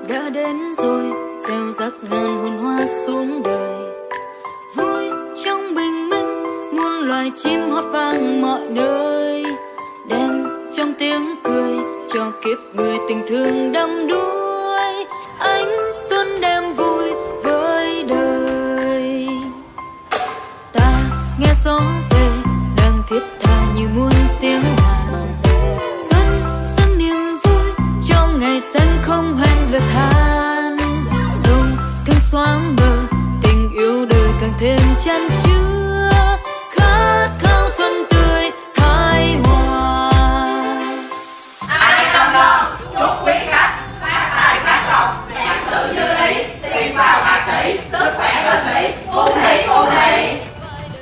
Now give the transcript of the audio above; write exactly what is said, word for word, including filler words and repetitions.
đã đến rồi, gieo rắc ngàn hồn hoa xuống đời. Vui trong bình minh, muôn loài chim hót vang mọi nơi, đem trong tiếng cười cho kiếp người tình thương đắm đuối. Ánh xuân đem vui với đời. Ta nghe gió về đang thiết tha như muôn tiếng